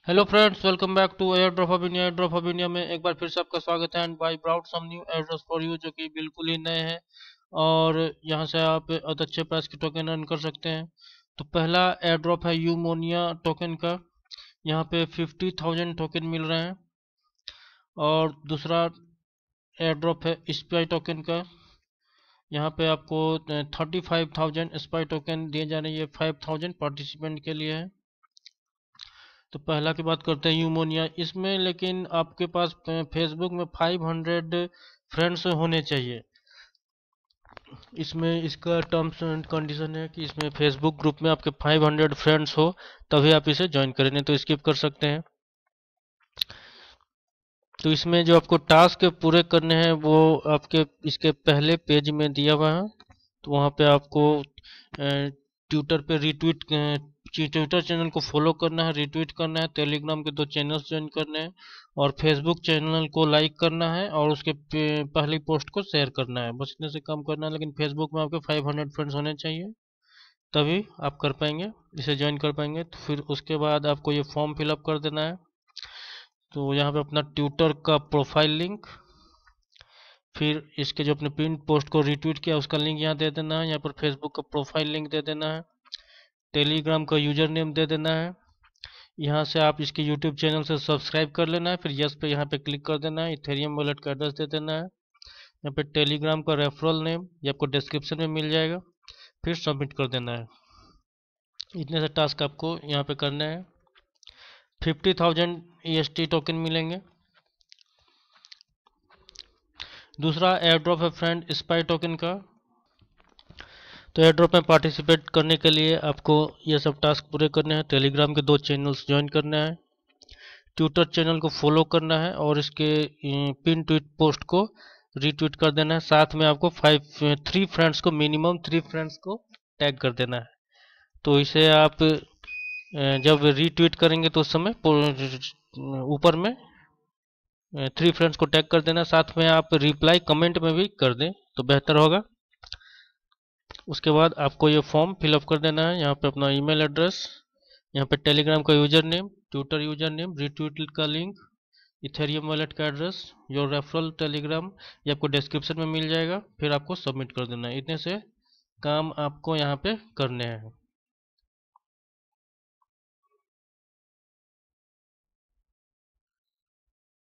Hello friends, welcome back to air drop of India. Air drop of India में एक बार फिर से आपका स्वागत है। And by brought some new air drop for you, जो कि बिल्कुल ही नए हैं और यहाँ से आप बहुत अच्छे प्राइस के टोकन अर्न कर सकते हैं। तो पहला एयर ड्रॉप है यूमोनिया टोकन का। यहाँ पे 50,000 टोकन मिल रहे हैं। और दूसरा एयर ड्रॉप है स्पाई टोकन का। यहाँ पे आपको 35,000 स्पाई टोकन दिए जा रहे हैं। ये 5,000 पार्टिसिपेंट के लिए है। तो पहला की बात करते हैं यूमोनिया। इसमें लेकिन आपके पास फेसबुक में 500 फ्रेंड्स होने चाहिए। इसमें इसका टर्म्स एंड कंडीशन है कि इसमें फेसबुक ग्रुप में आपके 500 फ्रेंड्स हो तभी आप इसे ज्वाइन करें, नहीं तो स्किप कर सकते हैं। तो इसमें जो आपको टास्क पूरे करने हैं वो आपके इसके पहले पेज में दिया हुआ है। तो वहाँ पे आपको ट्विटर पे रिट्वीट ट्विटर चैनल को फॉलो करना है, रिट्वीट करना है, टेलीग्राम के 2 चैनल्स ज्वाइन करने हैं और फेसबुक चैनल को लाइक करना है और उसके पहली पोस्ट को शेयर करना है। बस इतने से काम करना है। लेकिन फेसबुक में आपके 500 फ्रेंड्स होने चाहिए तभी आप कर पाएंगे, इसे ज्वाइन कर पाएंगे। तो फिर उसके बाद आपको ये फॉर्म फिलअप कर देना है। तो यहाँ पे अपना ट्विटर का प्रोफाइल लिंक, फिर इसके जो अपने पिन पोस्ट को रिट्वीट किया उसका लिंक यहाँ दे देना है। यहाँ पर फेसबुक का प्रोफाइल लिंक दे देना है, टेलीग्राम का यूजर नेम दे देना है। यहाँ से आप इसके यूट्यूब चैनल से सब्सक्राइब कर लेना है। फिर यस पे यहाँ पे क्लिक कर देना है। इथेरियम वॉलेट का एड्रेस दे देना है। यहाँ पे टेलीग्राम का रेफरल नेम ये आपको डिस्क्रिप्शन में मिल जाएगा। फिर सबमिट कर देना है। इतने से टास्क आपको यहाँ पे करना है। 50,000 EST टोकन मिलेंगे। दूसरा एयर ड्रॉप है फ्रेंड स्पाई टोकन का। तो एयर ड्रॉप में पार्टिसिपेट करने के लिए आपको ये सब टास्क पूरे करने हैं। टेलीग्राम के 2 चैनल्स ज्वाइन करना है, ट्विटर चैनल को फॉलो करना है और इसके पिन ट्वीट पोस्ट को रीट्वीट कर देना है। साथ में आपको 3 फ्रेंड्स को, मिनिमम 3 फ्रेंड्स को टैग कर देना है। तो इसे आप जब रीट्वीट करेंगे तो उस समय ऊपर में 3 फ्रेंड्स को टैग कर देना। साथ में आप रिप्लाई कमेंट में भी कर दें तो बेहतर होगा। उसके बाद आपको ये फॉर्म फिलअप कर देना है। यहाँ पे अपना ईमेल एड्रेस, यहाँ पे टेलीग्राम का user name, Twitter user name, retweet का लिंक, इथेरियम वॉलेट का एड्रेस, योर रेफरल टेलीग्राम ये आपको डिस्क्रिप्शन में मिल जाएगा। फिर आपको सबमिट कर देना है। इतने से काम आपको यहाँ पे करने हैं।